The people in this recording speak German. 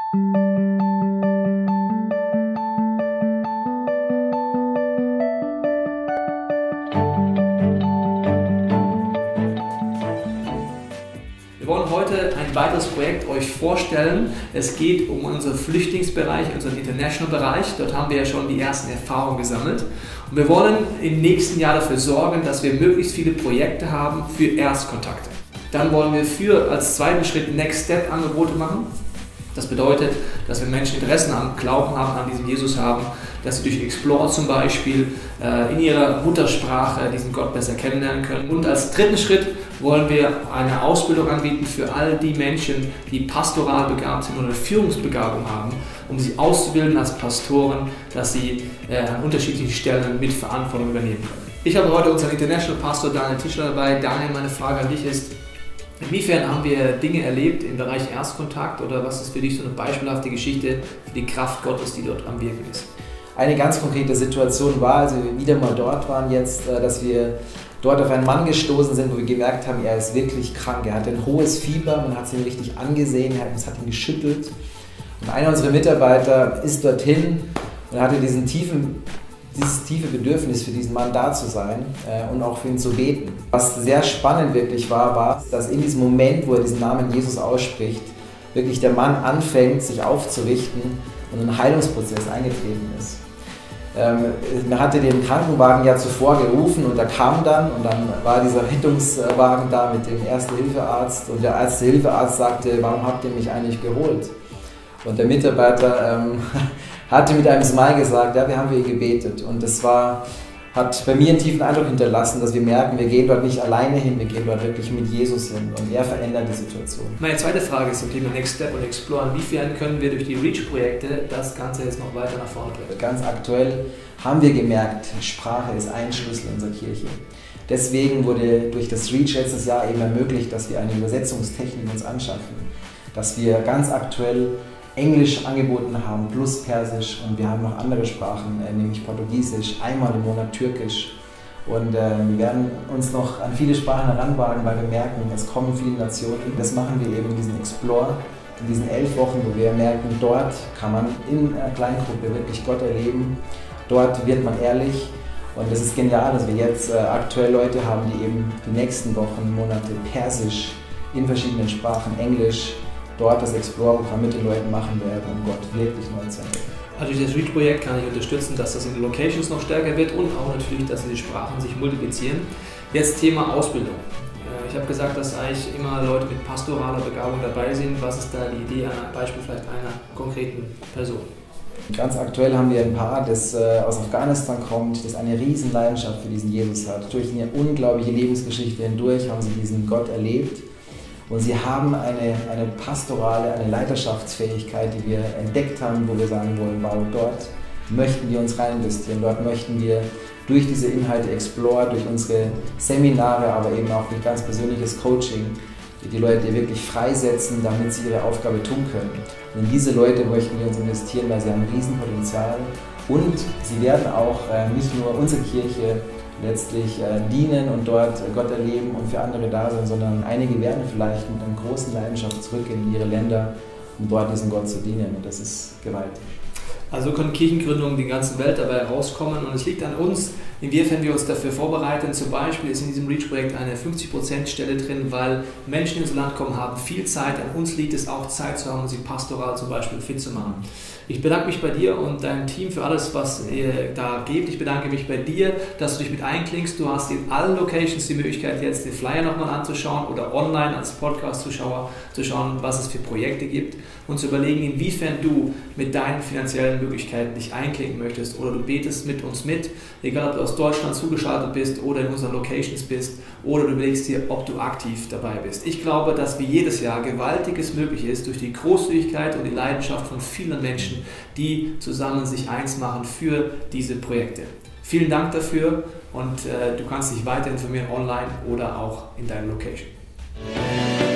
Wir wollen heute ein weiteres Projekt euch vorstellen. Es geht um unseren Flüchtlingsbereich, unseren International-Bereich. Dort haben wir ja schon die ersten Erfahrungen gesammelt. Und wir wollen im nächsten Jahr dafür sorgen, dass wir möglichst viele Projekte haben für Erstkontakte. Dann wollen wir als zweiten Schritt Next Step Angebote machen. Das bedeutet, dass wir Menschen Interessen am Glauben haben, an diesem Jesus haben, dass sie durch Explore zum Beispiel in ihrer Muttersprache diesen Gott besser kennenlernen können. Und als dritten Schritt wollen wir eine Ausbildung anbieten für all die Menschen, die pastoral begabt sind oder Führungsbegabung haben, um sie auszubilden als Pastoren, dass sie an unterschiedlichen Stellen mit Verantwortung übernehmen können. Ich habe heute unseren International Pastor Daniel Tischler dabei. Daniel, meine Frage an dich ist: Inwiefern haben wir Dinge erlebt im Bereich Erstkontakt oder was ist für dich so eine beispielhafte Geschichte für die Kraft Gottes, die dort am Wirken ist? Eine ganz konkrete Situation war, als wir wieder mal dort waren jetzt, dass wir dort auf einen Mann gestoßen sind, wo wir gemerkt haben, er ist wirklich krank. Er hatte ein hohes Fieber, man hat es ihm richtig angesehen, es hat ihn geschüttelt. Und einer unserer Mitarbeiter ist dorthin und hatte dieses tiefe Bedürfnis, für diesen Mann da zu sein und auch für ihn zu beten. Was sehr spannend wirklich war, dass in diesem Moment, wo er diesen Namen Jesus ausspricht, wirklich der Mann anfängt, sich aufzurichten und ein Heilungsprozess eingetreten ist. Man hatte den Krankenwagen ja zuvor gerufen und er kam dann und dann war dieser Rettungswagen da mit dem Erste-Hilfe-Arzt und der Erste-Hilfe-Arzt sagte: Warum habt ihr mich eigentlich geholt? Und der Mitarbeiter hatte mit einem Smile gesagt: Ja, wir haben für ihn gebetet. Und das hat bei mir einen tiefen Eindruck hinterlassen, dass wir merken, wir gehen dort nicht alleine hin, wir gehen dort wirklich mit Jesus hin und er verändert die Situation. Meine zweite Frage ist zum Thema Next Step und Explore. Inwiefern können wir durch die REACH-Projekte das Ganze jetzt noch weiter nach vorne bringen? Ganz aktuell haben wir gemerkt, Sprache ist ein Schlüssel unserer Kirche. Deswegen wurde durch das REACH letztes Jahr eben ermöglicht, dass wir eine Übersetzungstechnik uns anschaffen, dass wir ganz aktuell Englisch angeboten haben, plus Persisch, und wir haben noch andere Sprachen, nämlich Portugiesisch, einmal im Monat Türkisch. Und wir werden uns noch an viele Sprachen heranwagen, weil wir merken, es kommen viele Nationen. Das machen wir eben in diesen Explore, in diesen 11 Wochen, wo wir merken, dort kann man in einer Kleingruppe wirklich Gott erleben, dort wird man ehrlich. Und es ist genial, dass wir jetzt aktuell Leute haben, die eben die nächsten Wochen, Monate Persisch in verschiedenen Sprachen, Englisch, dort das Explore-Programm mit den Leuten machen werden, um Gott wirklich neu zu entdecken. Also durch das REACH-Projekt kann ich unterstützen, dass das in den Locations noch stärker wird und auch natürlich, dass die Sprachen sich multiplizieren. Jetzt Thema Ausbildung. Ich habe gesagt, dass eigentlich immer Leute mit pastoraler Begabung dabei sind. Was ist da die Idee, ein Beispiel vielleicht einer konkreten Person? Ganz aktuell haben wir ein Paar, das aus Afghanistan kommt, das eine riesen Leidenschaft für diesen Jesus hat. Durch eine unglaubliche Lebensgeschichte hindurch haben sie diesen Gott erlebt. Und sie haben eine pastorale, eine Leiterschaftsfähigkeit, die wir entdeckt haben, wo wir sagen wollen, wow, dort möchten wir uns rein investieren, dort möchten wir durch diese Inhalte Explore, durch unsere Seminare, aber eben auch durch ganz persönliches Coaching, die Leute wirklich freisetzen, damit sie ihre Aufgabe tun können. Und in diese Leute möchten wir uns investieren, weil sie haben ein Riesenpotenzial und sie werden auch nicht nur unsere Kirche letztlich dienen und dort Gott erleben und für andere da sein, sondern einige werden vielleicht mit einer großen Leidenschaft zurück in ihre Länder, um dort diesem Gott zu dienen, und das ist gewaltig. Also können Kirchengründungen die ganze Welt dabei herauskommen, und es liegt an uns, inwiefern wir uns dafür vorbereiten. Zum Beispiel ist in diesem REACH-Projekt eine 50%-Stelle drin, weil Menschen ins Land kommen, haben viel Zeit. An uns liegt es auch, Zeit zu haben, sie pastoral zum Beispiel fit zu machen. Ich bedanke mich bei dir und deinem Team für alles, was ihr da gebt. Ich bedanke mich bei dir, dass du dich mit einklingst. Du hast in allen Locations die Möglichkeit, jetzt den Flyer nochmal anzuschauen oder online als Podcast-Zuschauer zu schauen, was es für Projekte gibt und zu überlegen, inwiefern du mit deinen finanziellen Möglichkeiten dich einklinken möchtest, oder du betest mit uns mit, egal ob du aus Deutschland zugeschaltet bist oder in unseren Locations bist, oder du überlegst dir, ob du aktiv dabei bist. Ich glaube, dass wie jedes Jahr Gewaltiges möglich ist durch die Großzügigkeit und die Leidenschaft von vielen Menschen, die zusammen sich eins machen für diese Projekte. Vielen Dank dafür, und du kannst dich weiter informieren online oder auch in deiner Location.